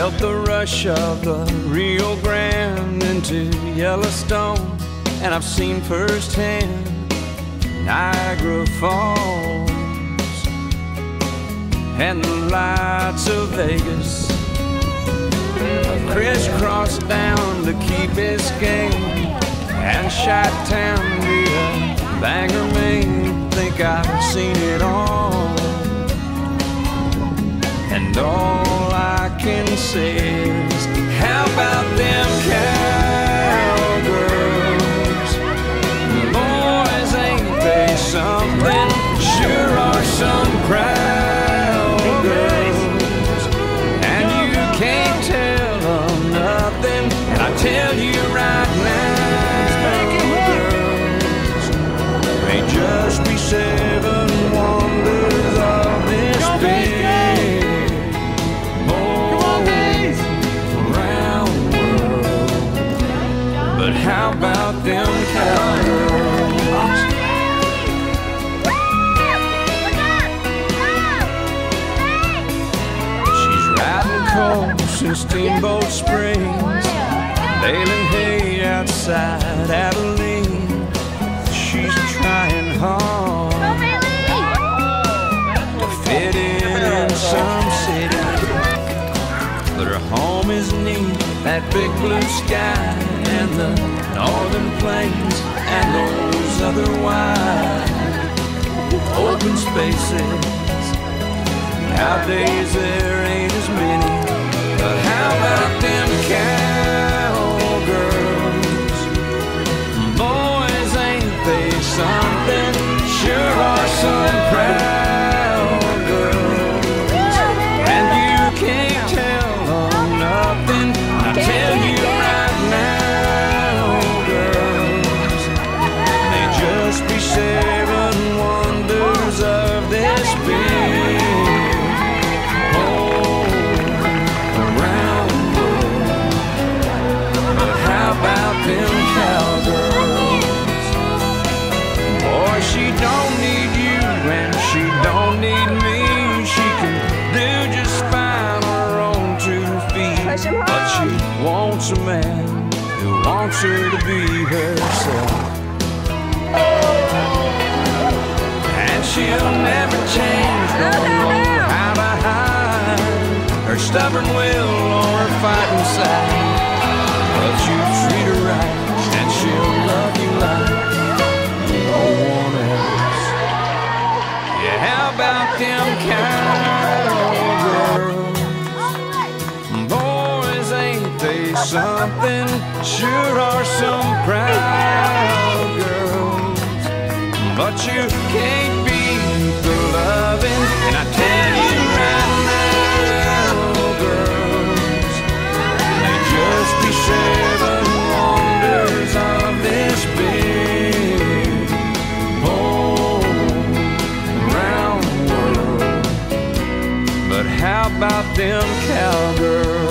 Felt the rush of the Rio Grande into Yellowstone, and I've seen firsthand Niagara Falls and the lights of Vegas. I've crisscrossed down to Key Biscayne and Chi-Town via Bangor, Maine. Think I've seen it all, and all I can say is, how about them cowgirls? Boys, ain't they something? Sure are some proud girls, and you can't tell them nothing. And I tell you right now, girls, may just be 7 wonders of this big how about them cowgirls? She's riding coals in Steamboat Springs, baling hay outside Abilene. She's trying hard to fit in some city, but her home is neat, that big blue sky and the northern plains and those other wide open spaces. Nowadays there ain't as many, but how about them cowgirls? Boys, ain't they something? Sure are some proud girls, and you can't tell them nothing. I tell you right now, girls, may just be 7 wonders of this big whole round world. But how about them cowgirls? Boy, she don't need you and she don't need me. She can do just fine on her own 2 feet, but she wants a man who wants her to be herself. And she'll never change, don't know how to hide her stubborn will or her fighting side. But you treat her right and she'll love you like no one else. Yeah, how about them cowgirls? Boys, ain't they something? Sure are some proud girls, but you can't beat the loving. And I tell you right now, girls, may just be 7 wonders of this big whole round world. But how about them cowgirls?